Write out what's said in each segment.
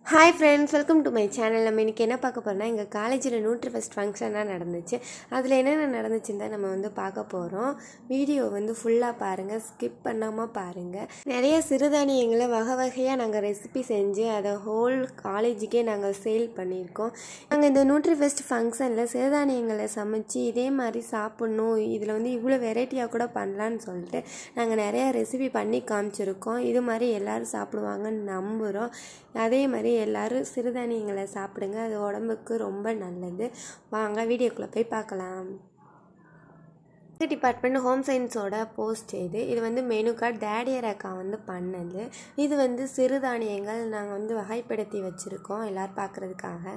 Hi friends, welcome to my channel. நம்ம இன்னைக்கு என்ன பார்க்க போறோம்னா எங்க காலேஜ்ல நியூட்ரி ஃபெஸ்ட் ஃபங்க்ஷனா நடந்துச்சு. அதுல என்னென்ன நடந்துச்சுன்னு நம்ம பார்க்க போறோம். வீடியோ ஃபுல்லா பாருங்க, ஸ்கிப் பண்ணாம பாருங்க. நிறைய சிறுதானியங்களை வகை-வகையா நாங்க ரெசிபி செஞ்சு அத ஹோல் காலேஜுக்கே நாங்க சேல் பண்ணிருக்கோம். நாங்க இந்த நியூட்ரி ஃபெஸ்ட் ஃபங்க்ஷன்ல சிறுதானியங்களை சமைச்சு இதே மாதிரி சாப்பிடணும். இதுல இவ்வளவு வெரைட்டியா கூட பண்ணலாம்னு சொல்லிட்டு நாங்க நிறைய ரெசிபி பண்ணி காமிச்சிருக்கோம். இது மாதிரி எல்லாரும் சாப்பிடுவாங்கன்னு நம்புறோம். அதே மாதிரி எல்லாரும் சிறுதானியங்களை சாப்பிடுங்க, அது உடம்புக்கு ரொம்ப நல்லது. வாங்க வீடியோக்குள்ளே போய் பார்க்கலாம். டிபார்ட்மெண்ட் ஹோம் சயின்ஸோட போஸ்ட் இது மெனு கார்டு டேடியர் அக்கா பண்ணது. இது சிறுதானியங்கள் நாங்கள் வகைப்படுத்தி வச்சுருக்கோம் எல்லோரும் பார்க்குறதுக்காக.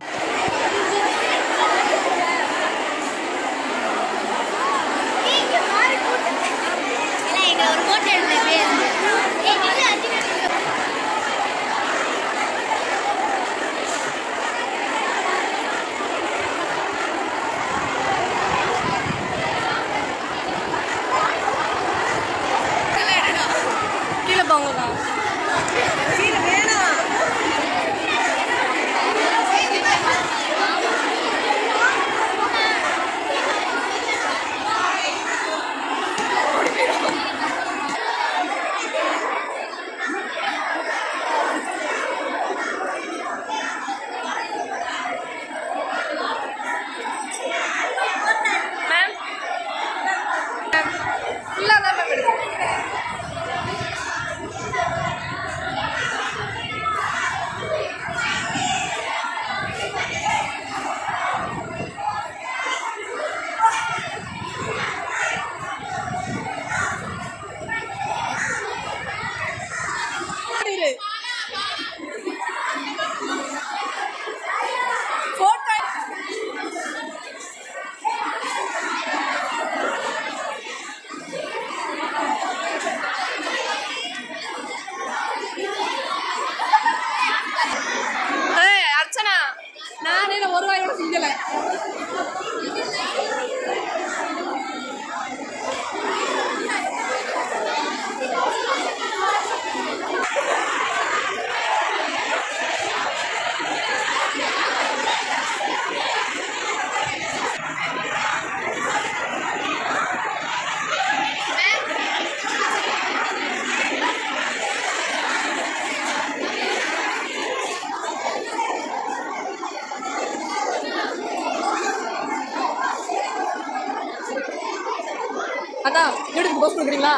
அக்கா வீட்டுக்கு போஸ்ட் கொடுக்குறீங்களா?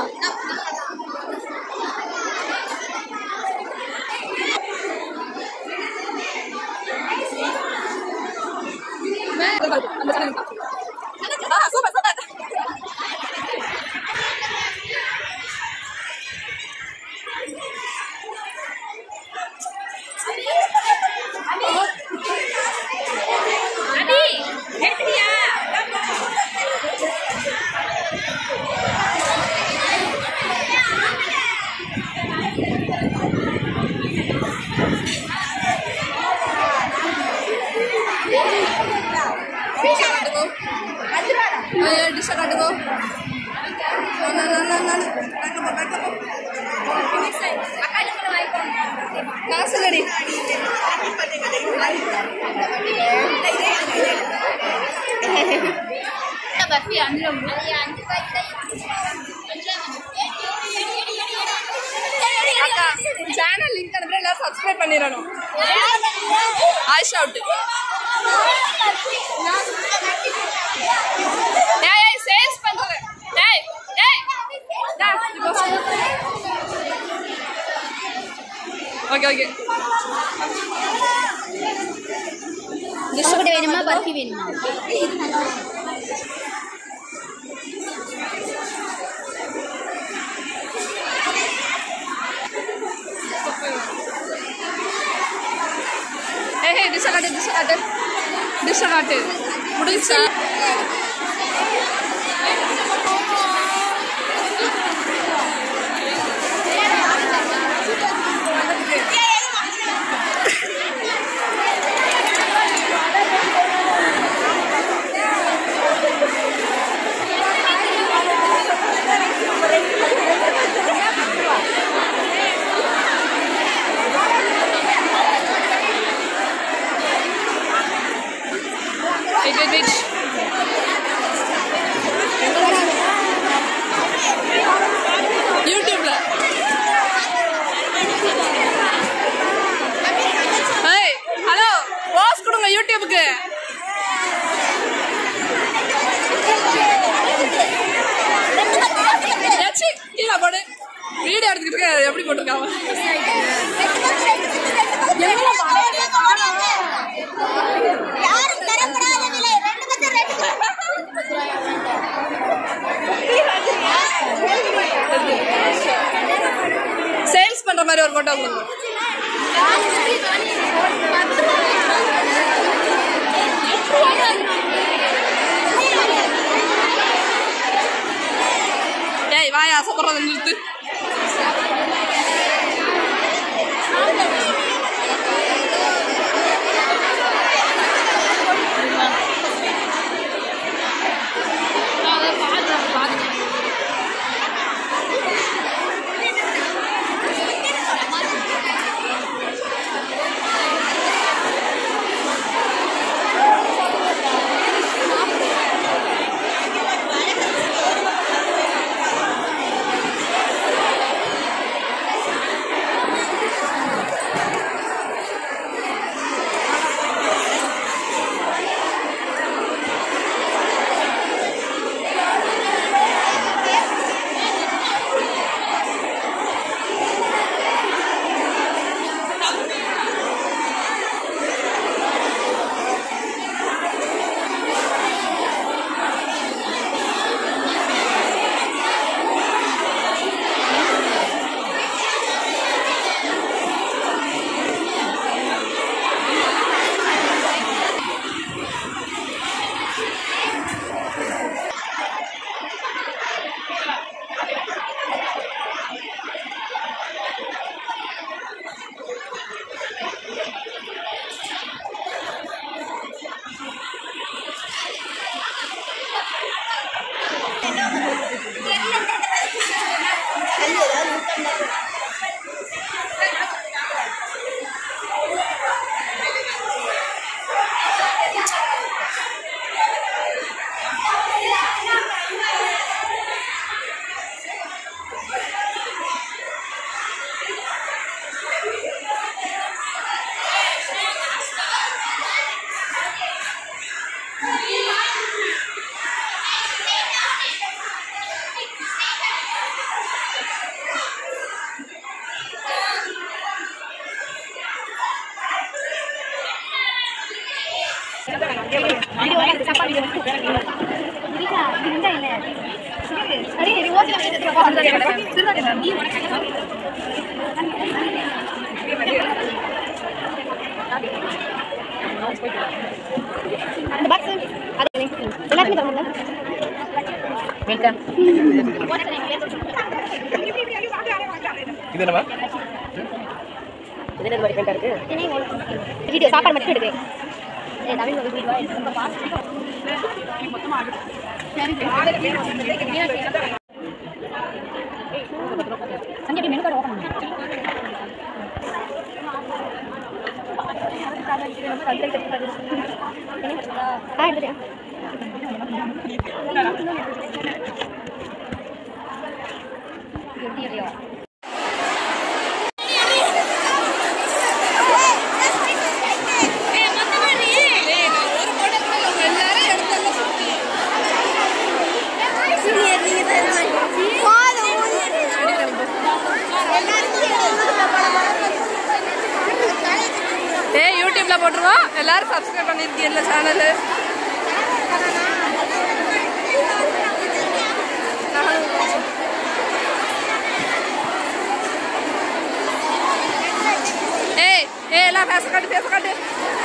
சேனல் லிங்க் அனுப்புறேன், எல்லாரும் சப்ஸ்கிரைப் பண்ணிடணும். ஆயிஷா அவுட். டேய் சேல்ஸ் பண்றது. டேய் டேய் ஓகே ஓகே. டிஷ் கூட வேணுமா, பர்ஃபி வேணுமா? டிஷ் காட்டு முடிச்சா ஏய் வாயா ஆசைப்படுறத நிறுத்து. சாப்பாடு மட்டும் எடுக்கு சஞ்சய் மெனு கார்டு ஓபன் பண்ணு. யூடியூப்ல போட்டுருவோம். எல்லாரும் சப்ஸ்கிரைப் பண்ணிருக்கீங்க சேனல். ஏய் ஏய் எல்லாம் பேச காட்டு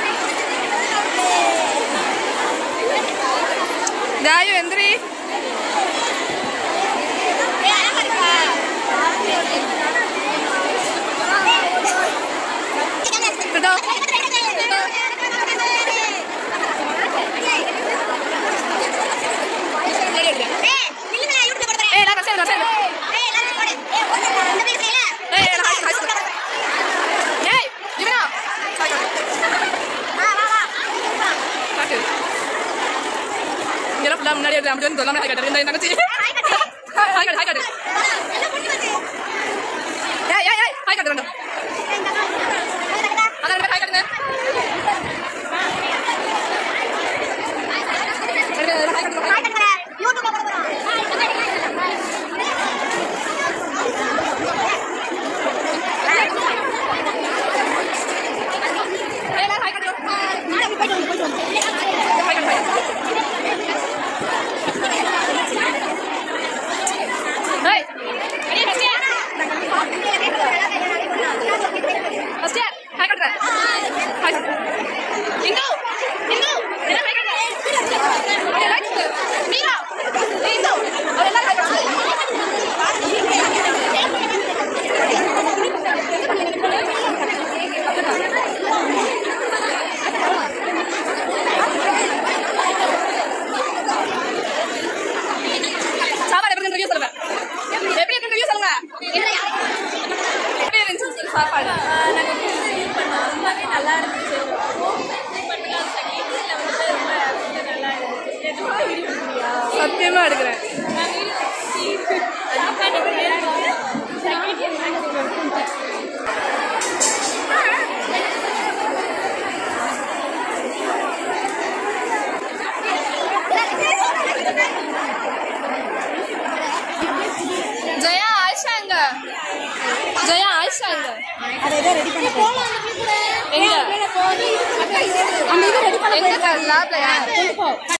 தாயு எந்திரி. முன்னாடி சொல்லாம தங்கச்சி சாப்பாடு எப்படி ரிவ்யூ சொல்லுங்க. எப்படி இருக்கு ரிவ்யூ சொல்லுங்க. எப்படி இருந்துச்சு சாப்பாடு? நல்லா இருந்துச்சு. சத்தியமா எடுக்கிறேன். ஜெயா ஆயிஷா எங்க? ஜெயா ஆயிஷா எங்க? எங்க? எங்க லேப்லயா?